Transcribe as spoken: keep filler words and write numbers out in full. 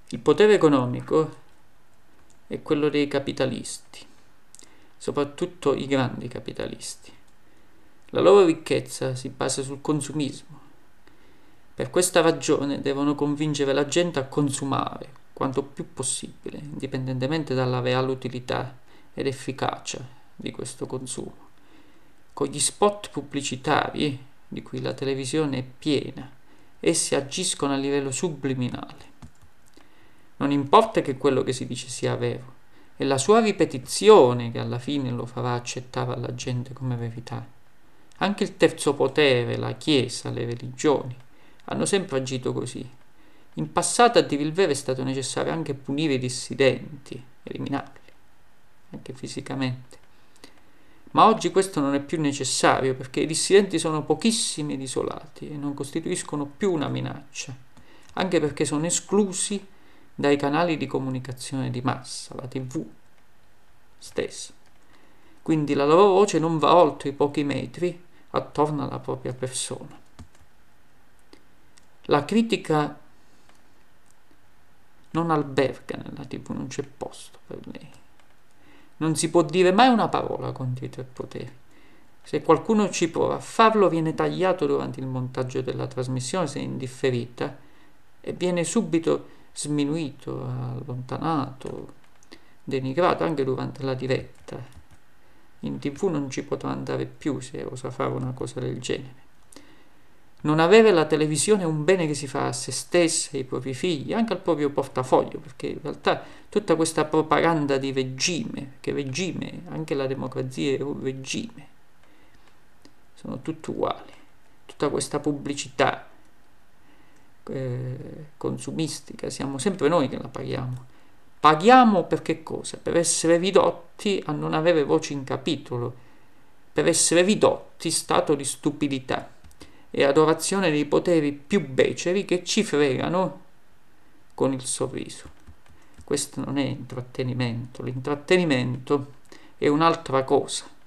Il potere economico è quello dei capitalisti, soprattutto i grandi capitalisti. La loro ricchezza si basa sul consumismo. Per questa ragione devono convincere la gente a consumare quanto più possibile, indipendentemente dalla reale utilità ed efficacia di questo consumo. Con gli spot pubblicitari, di cui la televisione è piena, essi agiscono a livello subliminale. Non importa che quello che si dice sia vero, è la sua ripetizione che alla fine lo farà accettare alla gente come verità. Anche il terzo potere, la Chiesa, le religioni, hanno sempre agito così. In passato, a dire il vero, è stato necessario anche punire i dissidenti, eliminarli, anche fisicamente. Ma oggi questo non è più necessario perché i dissidenti sono pochissimi ed isolati e non costituiscono più una minaccia, anche perché sono esclusi dai canali di comunicazione di massa, la tivù stessa. Quindi la loro voce non va oltre i pochi metri attorno alla propria persona. La critica non alberga nella tivù, non c'è posto per lei. Non si può dire mai una parola contro i tre poteri. Se qualcuno ci prova a farlo, viene tagliato durante il montaggio della trasmissione se è indifferita e viene subito sminuito, allontanato, denigrato anche durante la diretta. In tivù non ci potrà andare più se osa fare una cosa del genere. Non avere la televisione è un bene che si fa a se stessa, ai propri figli, anche al proprio portafoglio, perché in realtà tutta questa propaganda di regime, che regime, anche la democrazia è un regime, sono tutti uguali. Tutta questa pubblicità eh, consumistica, siamo sempre noi che la paghiamo. Paghiamo per che cosa? Per essere ridotti a non avere voce in capitolo, per essere ridotti stato di stupidità e adorazione dei poteri più beceri che ci fregano con il sorriso. Questo non è intrattenimento, l'intrattenimento è un'altra cosa.